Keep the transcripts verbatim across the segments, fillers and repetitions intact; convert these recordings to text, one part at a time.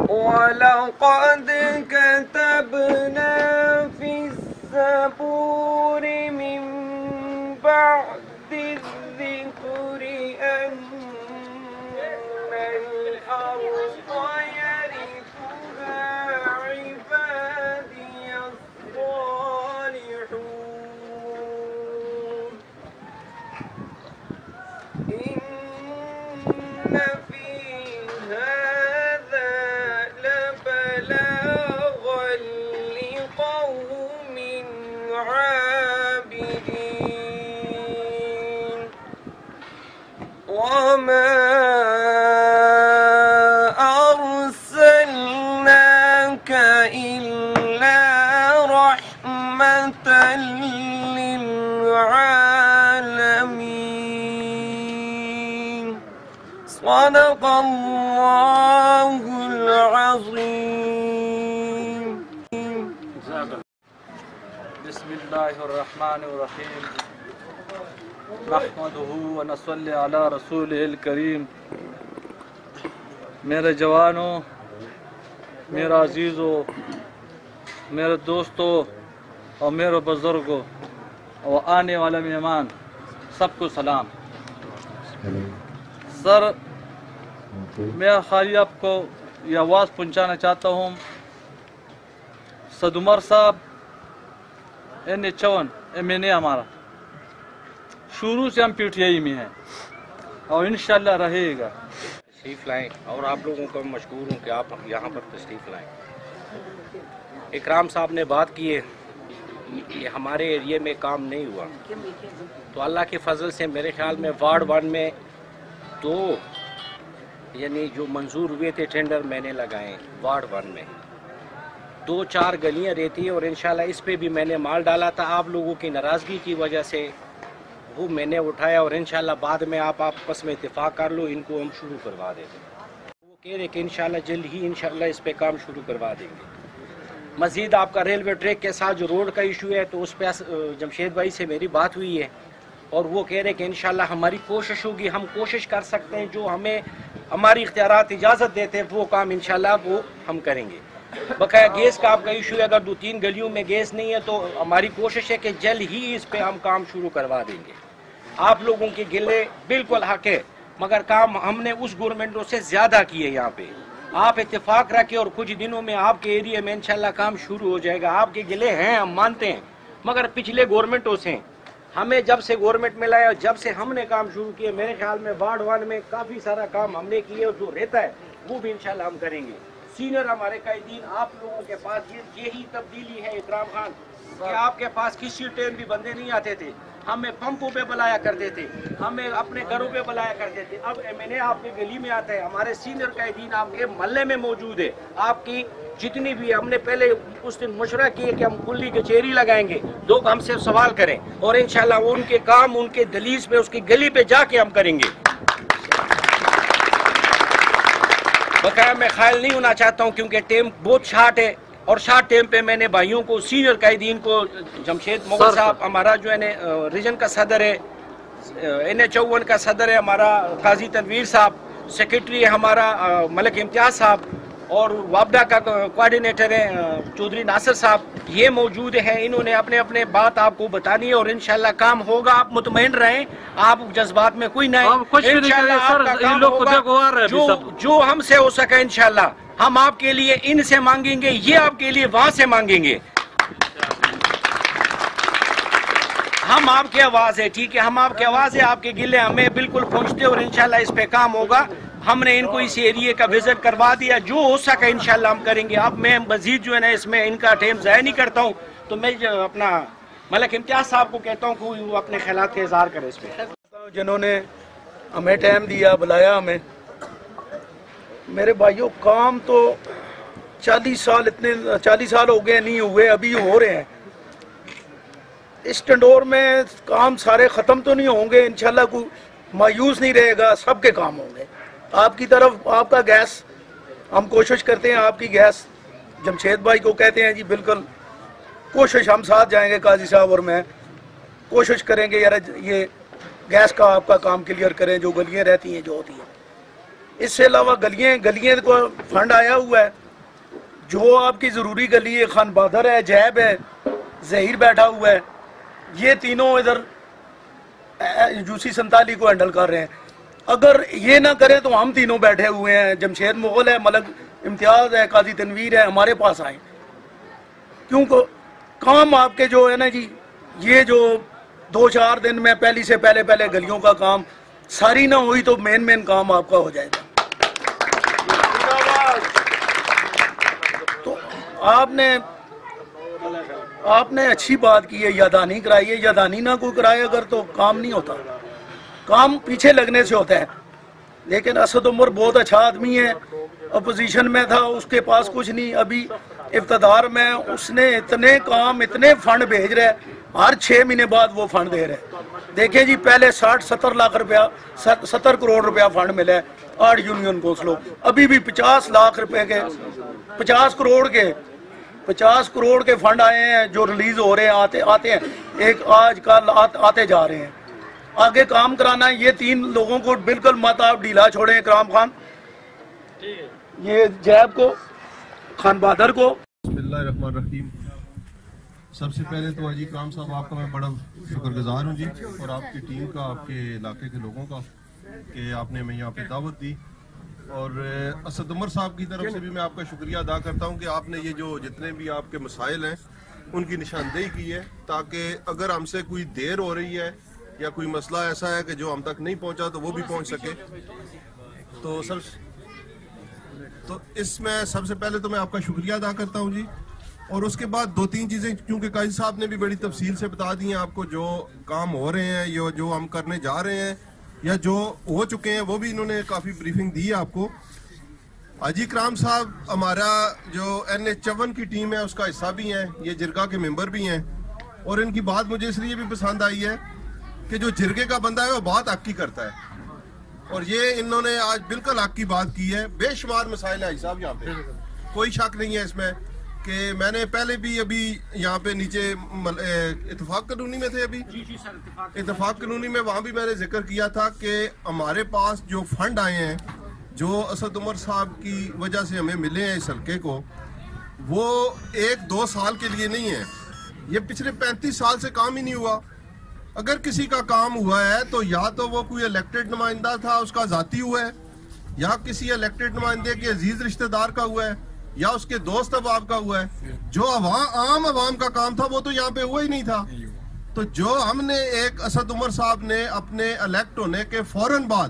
वलक़द कतबना फिस्सबूर मिन बअदि ज़िक्रि अन्नल अर्ज़ यरिथुहा इबादियस सालिहून इन्न फी हाज़ा लबलागन लिक़ौमिन आबिदीन वमा अर्सलनाका इल्ला रहमतन लिलआलमीन सदक़ल्लाहुल अज़ीम। बिस्मिल्लाहिर्रहमानिर्रहीम नहमदुहु व नसल्ली अला रसूलिहिल करीम। मेरे जवानों, मेरे अजीज़ों, मेरे दोस्तों और मेरे बुज़ुर्गों और आने वाले मेहमान सबको सलाम। सर, मैं खाली आपको ये आवाज़ पहुँचाना चाहता हूँ, सद उमर साहब एन ए चौवन एम एन ए हमारा शुरू से हम पी टी आई में हैं और इंशाल्लाह रहेगा। तशरीफ़ लाएँ और आप लोगों को मशकूर हूँ कि आप यहाँ पर तशरीफ़ लाएँ। इकराम साहब ने बात की है कि हमारे एरिए में काम नहीं हुआ, तो अल्लाह के फजल से मेरे ख्याल में वार्ड वन में दो यानी जो मंजूर हुए थे टेंडर मैंने लगाए वार्ड वन में, दो चार गलियां रहती है और इंशाल्लाह इस पे भी मैंने माल डाला था। आप लोगों की नाराज़गी की वजह से वो मैंने उठाया और इंशाल्लाह बाद में आप आपस में इत्तेफाक कर लो, इनको हम शुरू करवा देंगे। वो कह रहे कि इंशाल्लाह जल्द ही इंशाल्लाह इस पे काम शुरू करवा देंगे। मज़ीद आपका रेलवे ट्रैक के साथ जो रोड का इशू है, तो उस पर जमशेद भाई से मेरी बात हुई है और वो कह रहे कि इंशाल्लाह हमारी कोशिश होगी, हम कोशिश कर सकते हैं, जो हमें हमारी इख्तियारात इजाज़त देते हैं वो काम इंशाल्लाह वो हम करेंगे। बकाया गैस का आपका इशू है, अगर दो तीन गलियों में गैस नहीं है तो हमारी कोशिश है कि जल्द ही इस पे हम काम शुरू करवा देंगे। आप लोगों के गिले बिल्कुल हक है, मगर काम हमने उस गवर्नमेंटों से ज़्यादा किए यहाँ पे। आप इत्तेफाक रखें और कुछ दिनों में आपके एरिया में इंशाल्लाह काम शुरू हो जाएगा। आपके गिले हैं, हम मानते हैं, मगर पिछले गवर्नमेंटों से हमें जब से गवर्नमेंट मिला है और जब से हमने काम शुरू किए, मेरे ख्याल में वार्ड वन में काफ़ी सारा काम हमने किए और जो रहता है वो भी इंशाल्लाह हम करेंगे। सीनियर हमारे कायदीन, आप लोगों के पास ये यही तब्दीली है इकराम खान कि आपके पास किसी टाइम भी बंदे नहीं आते थे, हमें पंपों पे बुलाया करते थे, हमें अपने घरों पे बुलाया करते थे। अब एम एन ए आपके गली में आता है, हमारे सीनियर कायदीन आपके मोहल्ले में मौजूद है। आपकी जितनी भी हमने पहले उस दिन मशवरा किए कि हम कुल्ली कचेरी लगाएंगे, लोग हमसे सवाल करें और इंशाल्लाह उनके काम उनके दलीज पे उसकी गली पे जाके हम करेंगे। बकाया मैं ख्याल नहीं होना चाहता हूँ क्योंकि टाइम बहुत शार्ट है और शार्ट टाइम पे मैंने भाइयों को सीनियर कायदीन को, जमशेद मुगल साहब हमारा जो है रीजन का सदर है, एन ए चौवन का सदर है हमारा काजी तनवीर साहब, सेक्रेटरी है हमारा मलिक इम्तियाज साहब और वापडा का कोऑर्डिनेटर है चौधरी नासिर साहब, ये मौजूद हैं। इन्होंने अपने अपने बात आपको बतानी है और इंशाल्लाह काम होगा। आप मुतमईन रहें, आप जज्बात में कोई नहीं, जो जो हमसे हो सके इंशाल्लाह हम आपके लिए इनसे मांगेंगे, ये आपके लिए वहां से मांगेंगे। हम आपकी आवाज है, ठीक है, हम आपकी आवाज है, आपके गिले हमें बिल्कुल पहुंचते और इंशाल्लाह इस पे काम होगा। हमने इनको इस एरिया का विजिट करवा दिया, जो हो सके इंशाल्लाह हम करेंगे। अब मैं मजीद जो है ना इसमें इनका टाइम ज़ाया नहीं करता हूँ, तो मैं अपना मलिक इम्तियाज साहब को कहता हूँ कि वो अपने ख्यालात का इजहार करें इस पर। जिन्होंने हमें टाइम दिया, बुलाया हमें। मेरे भाइयों, काम तो चालीस साल इतने चालीस साल हो गए नहीं हुए, अभी हो रहे हैं। इस टंडोर में काम सारे ख़त्म तो नहीं होंगे इंशाल्लाह, कोई मायूस नहीं रहेगा, सबके काम होंगे। आपकी तरफ आपका गैस हम कोशिश करते हैं, आपकी गैस जमशेद भाई को कहते हैं जी, बिल्कुल कोशिश हम साथ जाएंगे, काजी साहब और मैं कोशिश करेंगे यार ये गैस का आपका काम क्लियर करें, जो गलियाँ रहती हैं जो होती हैं। इससे अलावा गलियाँ गलियाँ को फंड आया हुआ है। जो आपकी ज़रूरी गली है, खान बहादुर है, जैब है, जहीर बैठा हुआ है, ये तीनों इधर यूसी संताली को हैंडल कर रहे हैं। अगर ये ना करे तो हम तीनों बैठे हुए हैं, जमशेद मुगल है, मलक इम्तियाज़ है, काजी तनवीर है, हमारे पास आए। क्योंकि काम आपके जो है ना जी, ये जो दो चार दिन में पहली से पहले पहले गलियों का काम सारी ना हुई तो मेन मेन काम आपका हो जाएगा। तो आपने आपने अच्छी बात की है, यादानी कराई है। यादानी ना कोई कराए अगर तो काम नहीं होता, काम पीछे लगने से होता है। लेकिन असद उमर बहुत अच्छा आदमी है, अपोजिशन में था, उसके पास कुछ नहीं, अभी इफ्तार में उसने इतने काम, इतने फंड भेज रहे, हर छः महीने बाद वो फंड दे रहे। देखिए जी, पहले साठ सत्तर लाख रुपया सत्तर करोड़ रुपया फंड मिला है आठ यूनियन कौंसलों, अभी भी पचास लाख रुपए के पचास करोड़ के पचास करोड़ के फंड आए हैं जो रिलीज हो रहे हैं, आते आते हैं, एक आज कल आ, आते जा रहे हैं। आगे काम कराना है। ये तीन लोगों को बिल्कुल मत आप ढीला छोड़ें, इकराम खान, ये जैब को, खान बहादुर को। बिस्मिल्लाहिर्रहमानिर्रहीम। सबसे पहले तो अजी इकराम साहब, आपका मैं बड़ा शुक्रगुजार हूँ जी, और आपकी टीम का, आपके इलाके के लोगों का, कि आपने हमें यहाँ पे दावत दी। और असद उमर साहब की तरफ से भी मैं आपका शुक्रिया अदा करता हूँ कि आपने ये जो जितने भी आपके मसाइल हैं उनकी निशानदेही की है, ताकि अगर हमसे कोई देर हो रही है या कोई मसला ऐसा है कि जो हम तक नहीं पहुँचा तो वो भी पहुँच सके। तो सब तो इसमें सबसे पहले तो मैं आपका शुक्रिया अदा करता हूँ जी। और उसके बाद दो तीन चीज़ें, क्योंकि काजी साहब ने भी बड़ी तफसील से बता दी हैं आपको, जो काम हो रहे हैं, यो जो हम करने जा रहे हैं या जो हो चुके हैं, वो भी इन्होंने काफ़ी ब्रीफिंग दी है आपको। हाजी इकराम साहब हमारा जो एन एच चौवन की टीम है उसका हिस्सा भी हैं, ये जिरगा के मेंबर भी हैं। और इनकी बात मुझे इसलिए भी पसंद आई है कि जो जिरगे का बंदा है वो बात हक की करता है, और ये इन्होंने आज बिल्कुल हक की बात की है। बेशुमार मसाइल है साहब यहाँ पे, कोई शक नहीं है इसमें कि मैंने पहले भी अभी यहाँ पे नीचे इत्तेफाक कानूनी में थे, अभी इत्तेफाक कानूनी में वहाँ भी मैंने जिक्र किया था कि हमारे पास जो फंड आए हैं, जो असद उमर साहब की वजह से हमें मिले हैं इस हल्के को, वो एक दो साल के लिए नहीं है, ये पिछले पैंतीस साल से काम ही नहीं हुआ। अगर किसी का काम हुआ है तो या तो वो कोई इलेक्टेड नुमाइंदा था, उसका जाती हुआ है, या किसी इलेक्टेड नुमाइंदे के अजीज रिश्तेदार का हुआ है, या उसके दोस्त अहबाब का हुआ है। जो आम आवाम का काम था वो तो यहाँ पे हुआ ही नहीं था। तो जो हमने एक असद उमर साहब ने अपने इलेक्ट होने के फौरन बाद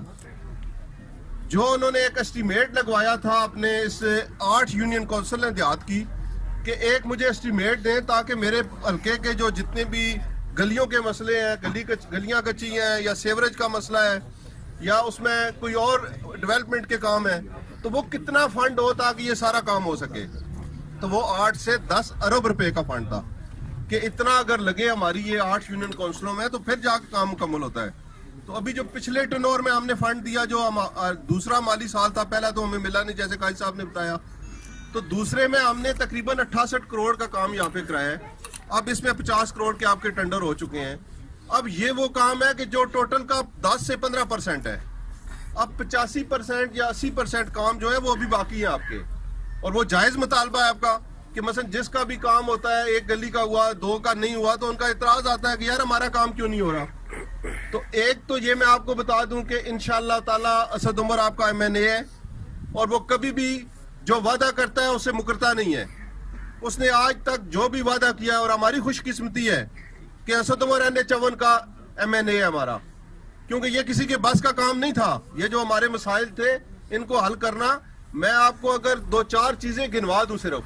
जो उन्होंने एक एस्टीमेट लगवाया था अपने इस आठ यूनियन कौंसिल ने देहात की, कि एक मुझे एस्टीमेट दें ताकि मेरे हल्के के जो जितने भी गलियों के मसले हैं, गली कच, गलियां कच्ची हैं, या सेवरेज का मसला है, या उसमें कोई और डेवलपमेंट के काम है, तो वो कितना फंड हो ताकि ये सारा काम हो सके। तो वो आठ से दस अरब रुपए का फंड था कि इतना अगर लगे हमारी ये आठ यूनियन काउंसिलों में तो फिर जाकर काम मुकम्मल होता है। तो अभी जो पिछले टर्नओवर में हमने फंड दिया, जो हम दूसरा माली साल था, पहला तो हमें मिला नहीं जैसे काजी साहब ने बताया, तो दूसरे में हमने तकरीबन अट्ठासठ करोड़ का काम यहाँ पे कराया है। अब इसमें पचास करोड़ के आपके टेंडर हो चुके हैं। अब ये वो काम है कि जो टोटल का दस से पंद्रह परसेंट है, अब पचासी परसेंट या अस्सी परसेंट काम जो है वो अभी बाकी है आपके। और वो जायज मुतालबा है आपका कि मसलन जिसका भी काम होता है, एक गली का हुआ, दो का नहीं हुआ, तो उनका इतराज आता है कि यार हमारा काम क्यों नहीं हो रहा। तो एक तो ये मैं आपको बता दूं कि इंशाअल्लाह ताला असद उमर आपका एम एन ए है, और वो कभी भी जो वादा करता है उससे मुकरता नहीं है। उसने आज तक जो भी वादा किया है, और हमारी खुशकिस्मती है कि असद उमर एन ए चौवन का एम एन ए है हमारा, क्योंकि ये किसी के बस का काम नहीं था। ये जो हमारे मसाइल थे इनको हल करना, मैं आपको अगर दो चार चीजें गिनवा दूं सिर्फ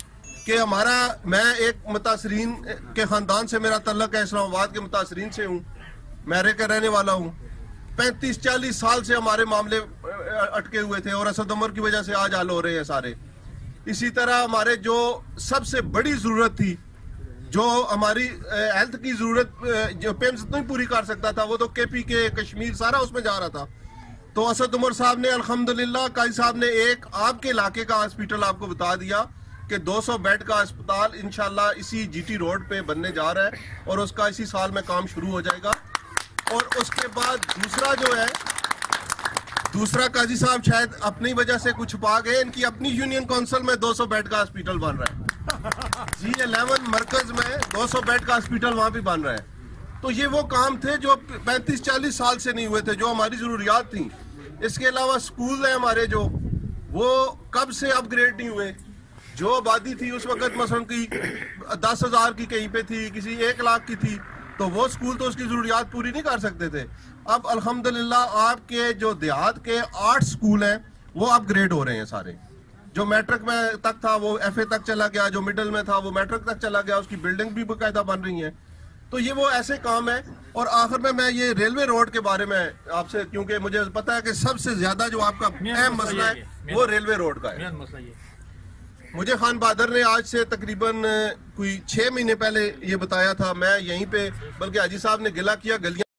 कि हमारा, मैं एक मुतासरीन के खानदान से मेरा तल्लक है, इस्लामाबाद के मुतासरीन से हूँ, मैरे का रहने वाला हूँ। पैंतीस चालीस साल से हमारे मामले अटके हुए थे और असद उमर की वजह से आज हल हो रहे हैं सारे। इसी तरह हमारे जो सबसे बड़ी जरूरत थी, जो हमारी हेल्थ की जरूरत जो पेम्स नहीं पूरी कर सकता था, वो तो केपी के कश्मीर सारा उसमें जा रहा था। तो असद उमर साहब ने अल्हम्दुलिल्लाह, काजी साहब ने एक आपके इलाके का हॉस्पिटल आपको बता दिया कि दो सौ बेड का अस्पताल इंशाल्लाह इसी जीटी रोड पे बनने जा रहा है, और उसका इसी साल में काम शुरू हो जाएगा। और उसके बाद दूसरा जो है दूसरा काजी साहब शायद अपनी वजह से कुछ छुपा गए, इनकी अपनी यूनियन काउंसिल में दो सौ बेड का हॉस्पिटल बन रहा है, जी इलेवन मरकज में दो सौ बेड का हॉस्पिटल वहां भी बन रहा है। तो ये वो काम थे जो पैंतीस चालीस साल से नहीं हुए थे, जो हमारी जरूरियात थी। इसके अलावा स्कूल है हमारे जो, वो कब से अपग्रेड नहीं हुए। जो आबादी थी उस वक्त मसलन की दस हजार की कहीं पे थी, किसी एक लाख की थी, तो वो स्कूल तो उसकी जरूरियात पूरी नहीं कर सकते थे। अब अल्हम्दुलिल्लाह आपके जो देहात के आठ स्कूल हैं वो अपग्रेड हो रहे हैं सारे। जो मैट्रिक में तक था वो एफ ए तक चला गया, जो मिडिल में था वो मैट्रिक तक चला गया, उसकी बिल्डिंग भी बाकायदा बन रही है। तो ये वो ऐसे काम है। और आखिर में मैं ये रेलवे रोड के बारे में आपसे, क्योंकि मुझे पता है कि सबसे ज्यादा जो आपका अहम मसला है वो रेलवे रोड का है। मुझे खान बहादुर ने आज से तकरीबन कोई छह महीने पहले ये बताया था, मैं यहीं पे, बल्कि हाजी साहब ने गिला किया, गलियां